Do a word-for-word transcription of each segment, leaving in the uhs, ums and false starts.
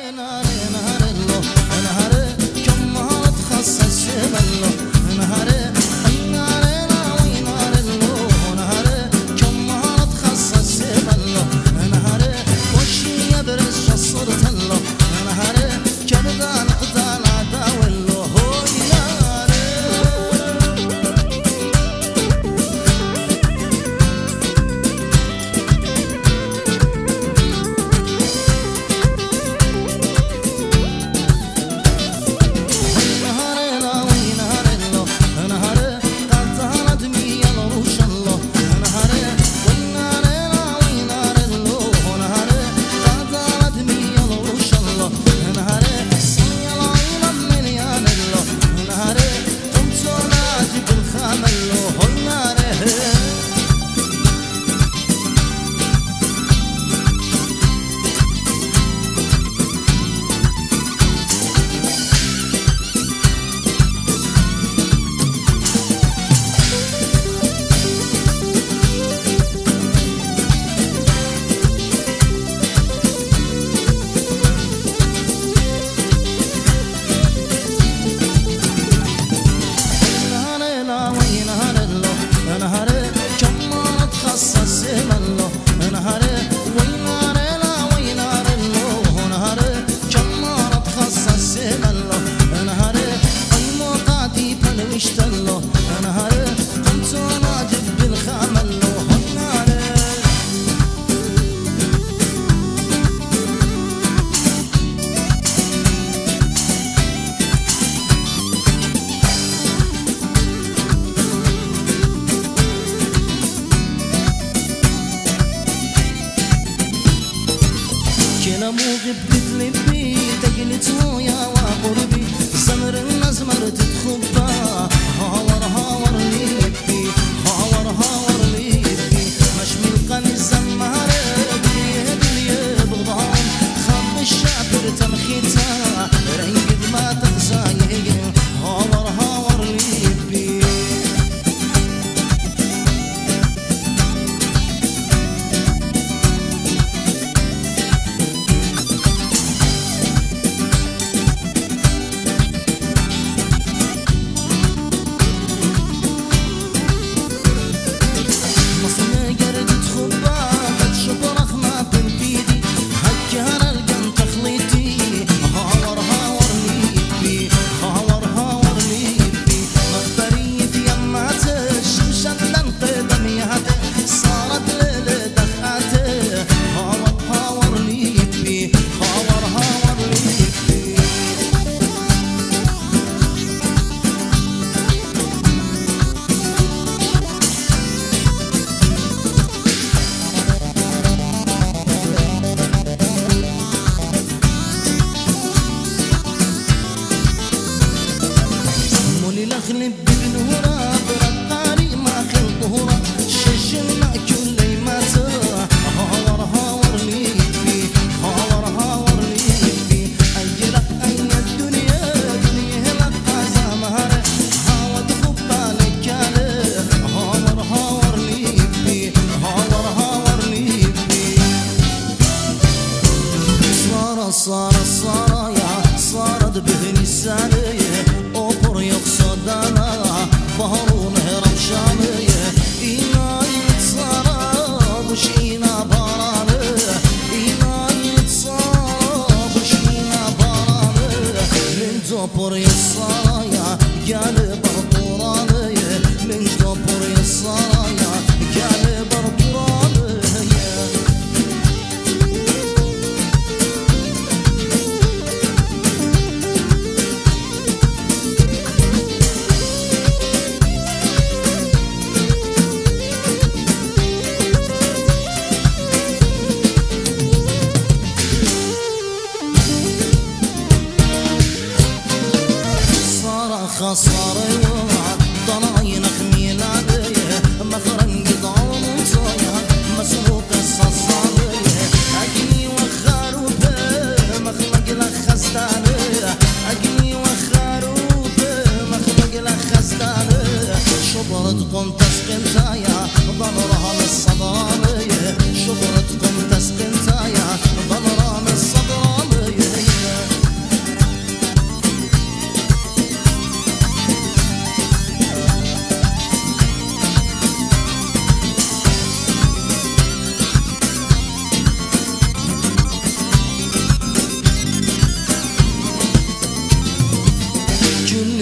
شبرتكم تسقنتايا ضل رام الصدرانية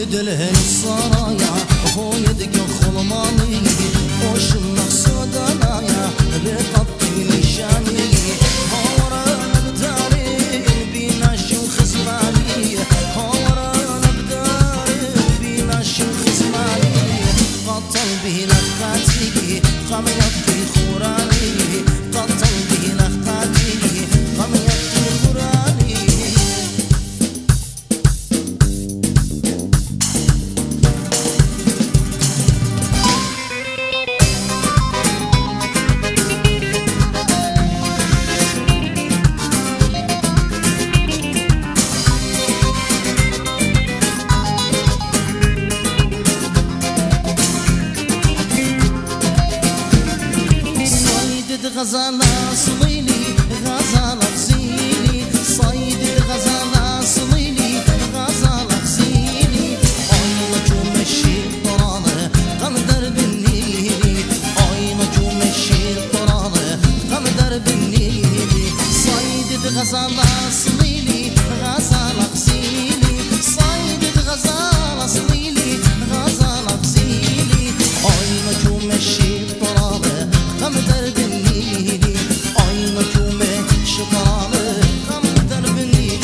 دلهن الصرايا هو يدك خلماني وشمك صدنايا لقبتي نشاني هورانا بداري بينا شو خزماني هورانا بداري بينا شو خزماني قطل به لخاتي قم يبكي خوراني قطل به لخاتي قم يبكي خوراني غزالة صليلي غزالة غزيلي صيد الغزالة صليلي غزالة غزيلي عينك ومشي الطرانة قم درب النيلي عينك ومشي الطرانة قم درب النيلي صيد الغزالة صليلي غزالة غزيلي صيد الغزالة صليلي غزالة غزيلي عينك ومشي الطرانة قم درب النيلي عينك ومشي الطرانة قم درب النيلي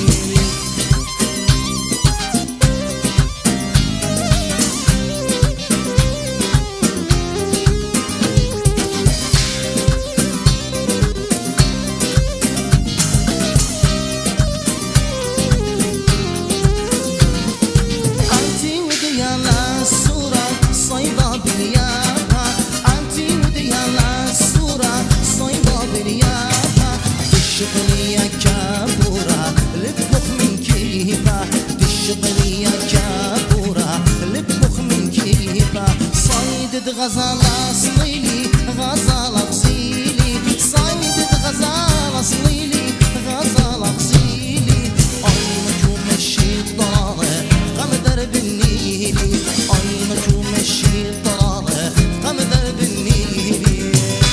أنتي وديانا الصورة صيدة باليابا أنتي وديانا الصورة صيدة باليابا تشغلي كابورة لتبخ من كيفا تشغلي كابورة لتبخ من كيفا صيدة غزالة صليلي غزالة غزيلي صيدة غزالة صليلي غزالة غزيلي عينك ومشي الطرانة قم درب النيلي عينك ومشي الطرانة قم درب النيلي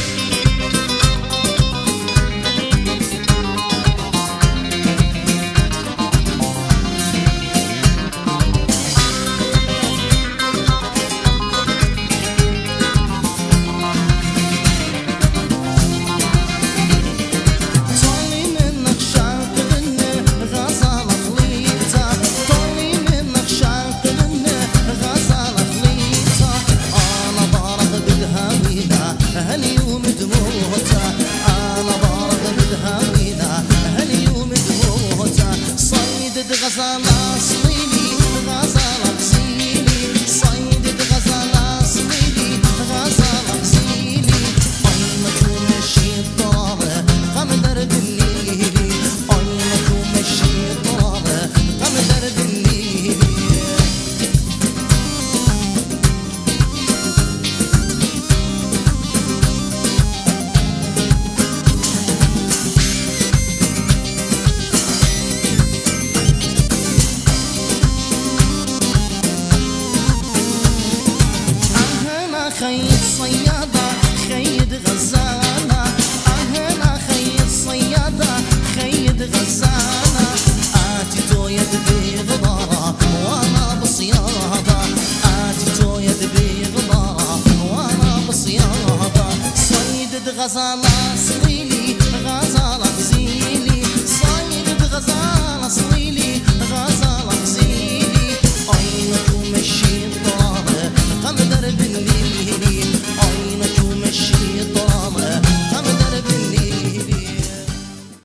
طولي منك شاق لنا غزالة غليطة طولي منك شاق لنا غزالة غليطة أنا بارد بدها وينا هاليوم دموتها أنا بارد بدها وينا هاليوم دموتها صيدة غزالة صليلي غزالة غزيلي صيدة غزالة صليلي غزالة غزيلي عينك ومشي الطرابة قم درب النيلي عينك ومشي الطرابة قم درب النيلي أهنا خيط صيادة خيد غزالة أهنا خيط صيادة خيد غزالة آتي تويد بغضارة وأنا بصيادة آتي تويد بغضارة وأنا بصيادة صيدة غزالة